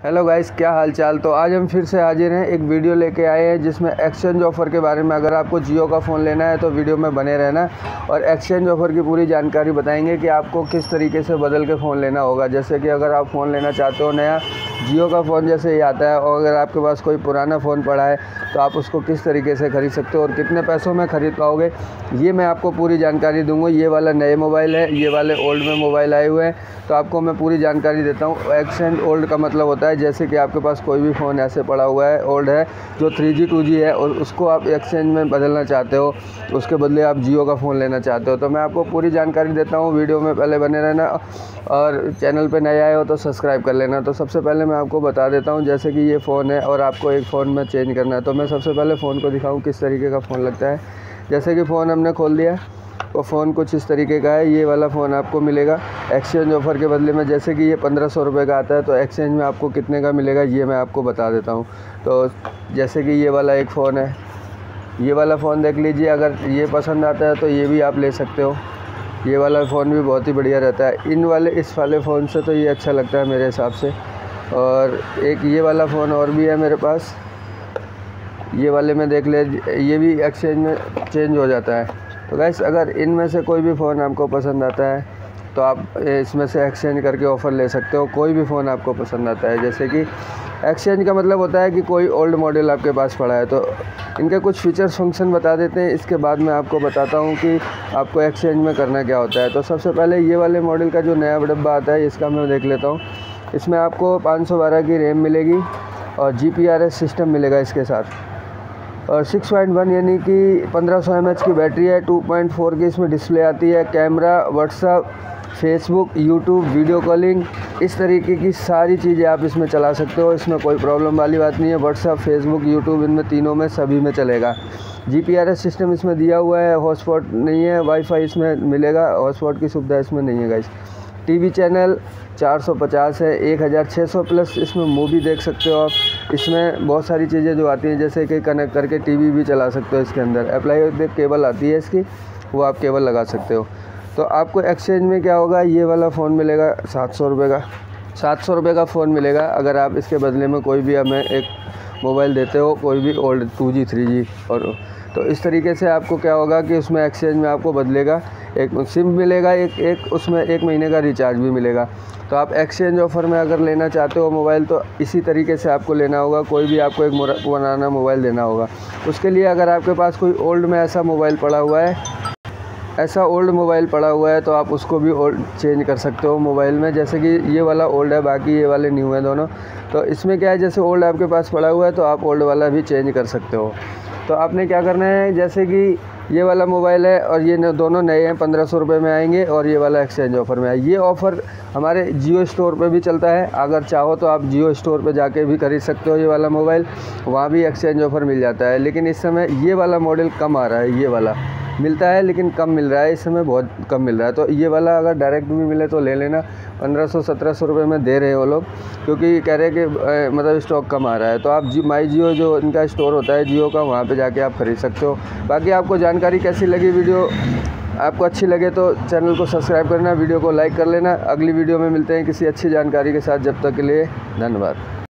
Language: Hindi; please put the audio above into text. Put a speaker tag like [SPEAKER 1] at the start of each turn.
[SPEAKER 1] हेलो गाइस, क्या हाल चाल। तो आज हम फिर से हाजिर हैं, एक वीडियो लेके आए हैं जिसमें एक्सचेंज ऑफ़र के बारे में। अगर आपको जियो का फ़ोन लेना है तो वीडियो में बने रहना और एक्सचेंज ऑफ़र की पूरी जानकारी बताएंगे कि आपको किस तरीके से बदल के फ़ोन लेना होगा। जैसे कि अगर आप फ़ोन लेना चाहते हो नया, जियो का फ़ोन जैसे ही आता है, और अगर आपके पास कोई पुराना फ़ोन पड़ा है तो आप उसको किस तरीके से ख़रीद सकते हो और कितने पैसों में ख़रीद पाओगे, ये मैं आपको पूरी जानकारी दूंगा। ये वाला नए मोबाइल है, ये वाले ओल्ड में मोबाइल आए हुए हैं, तो आपको मैं पूरी जानकारी देता हूँ। एक्सचेंज ओल्ड का मतलब होता है जैसे कि आपके पास कोई भी फ़ोन ऐसे पड़ा हुआ है ओल्ड है जो 3G 2G है और उसको आप एक्सचेंज में बदलना चाहते हो, उसके बदले आप जियो का फ़ोन लेना चाहते हो, तो मैं आपको पूरी जानकारी देता हूँ। वीडियो में पहले बने रहना और चैनल पे नए आए हो तो सब्सक्राइब कर लेना। तो सबसे पहले मैं आपको बता देता हूँ, जैसे कि ये फ़ोन है और आपको एक फ़ोन में चेंज करना है, तो मैं सबसे पहले फ़ोन को दिखाऊँ किस तरीके का फ़ोन लगता है। जैसे कि फ़ोन हमने खोल दिया, वो फ़ोन कुछ इस तरीके का है। ये वाला फ़ोन आपको मिलेगा एक्सचेंज ऑफ़र के बदले में। जैसे कि ये 1500 रुपये का आता है, तो एक्सचेंज में आपको कितने का मिलेगा ये मैं आपको बता देता हूँ। तो जैसे कि ये वाला एक फ़ोन है, ये वाला फ़ोन देख लीजिए। अगर ये पसंद आता है तो ये भी आप ले सकते हो। ये वाला फ़ोन भी बहुत ही बढ़िया रहता है। इस वाले फ़ोन से तो ये अच्छा लगता है मेरे हिसाब से। और एक ये वाला फ़ोन और भी है मेरे पास, ये वाले में देख ले, ये भी एक्सचेंज में चेंज हो जाता है। तो गाइस, अगर इनमें से कोई भी फ़ोन आपको पसंद आता है तो आप इसमें से एक्सचेंज करके ऑफ़र ले सकते हो। कोई भी फ़ोन आपको पसंद आता है, जैसे कि एक्सचेंज का मतलब होता है कि कोई ओल्ड मॉडल आपके पास पड़ा है, तो इनके कुछ फीचर्स फंक्शन बता देते हैं। इसके बाद मैं आपको बताता हूँ कि आपको एक्सचेंज में करना क्या होता है। तो सबसे पहले ये वाले मॉडल का जो नया डब्बा आता है इसका मैं देख लेता हूँ। इसमें आपको 512 की रैम मिलेगी और GPRS सिस्टम मिलेगा इसके साथ, और 6.1 यानी कि 1500 mAh की बैटरी है। 2.4 की इसमें डिस्प्ले आती है। Camera, WhatsApp, Facebook, YouTube, video calling, इस तरीके की सारी चीज़ें आप इसमें चला सकते हो। इसमें कोई प्रॉब्लम वाली बात नहीं है। व्हाट्सअप, फेसबुक, यूट्यूब, इनमें तीनों में सभी में चलेगा। GPRS सिस्टम इसमें दिया हुआ है। हॉटस्पॉट नहीं है, वाईफाई इसमें मिलेगा, हॉटस्पॉट की सुविधा इसमें नहीं है गाइस। टीवी चैनल 450 है, 1600 प्लस इसमें मूवी देख सकते हो आप। इसमें बहुत सारी चीज़ें जो आती हैं, जैसे कि कनेक्ट करके टीवी भी चला सकते हो। इसके अंदर अप्लाई केबल आती है इसकी, वो आप केबल लगा सकते हो। तो आपको एक्सचेंज में क्या होगा, ये वाला फ़ोन मिलेगा 700 रुपये का। 700 रुपये का फ़ोन मिलेगा अगर आप इसके बदले में कोई भी हमें एक मोबाइल देते हो, कोई भी ओल्ड 2G 3G। और तो इस तरीके से आपको क्या होगा कि उसमें एक्सचेंज में आपको बदलेगा, एक सिम मिलेगा, एक उसमें 1 महीने का रिचार्ज भी मिलेगा। तो आप एक्सचेंज ऑफ़र में अगर लेना चाहते हो मोबाइल, तो इसी तरीके से आपको लेना होगा। कोई भी आपको एक पुराना मोबाइल देना होगा। उसके लिए अगर आपके पास कोई ओल्ड में ऐसा मोबाइल पड़ा हुआ है, तो आप उसको भी ओल्ड चेंज कर सकते हो मोबाइल में। जैसे कि ये वाला ओल्ड है, बाकी ये वाले न्यू हैं दोनों। तो इसमें क्या है, जैसे ओल्ड आपके पास पड़ा हुआ है तो आप ओल्ड वाला भी चेंज कर सकते हो। तो आपने क्या करना है, जैसे कि ये वाला मोबाइल है और ये दोनों नए हैं, 1500 रुपये में आएंगे, और ये वाला एक्सचेंज ऑफ़र में है। ये ऑफ़र हमारे जियो स्टोर पे भी चलता है। अगर चाहो तो आप जियो स्टोर पे जाके भी खरीद सकते हो ये वाला मोबाइल, वहाँ भी एक्सचेंज ऑफ़र मिल जाता है। लेकिन इस समय ये वाला मॉडल कम आ रहा है, ये वाला मिलता है लेकिन कम मिल रहा है, इस समय बहुत कम मिल रहा है। तो ये वाला अगर डायरेक्ट भी मिले तो ले लेना। 1500-1700 रुपये में दे रहे हैं वो लोग, क्योंकि कह रहे हैं कि मतलब स्टॉक कम आ रहा है। तो आप माई जियो जो इनका स्टोर होता है जियो का, वहाँ पे जाके आप खरीद सकते हो। बाकी आपको जानकारी कैसी लगी, वीडियो आपको अच्छी लगे तो चैनल को सब्सक्राइब करना, वीडियो को लाइक कर लेना। अगली वीडियो में मिलते हैं किसी अच्छी जानकारी के साथ। जब तक के लिए धन्यवाद।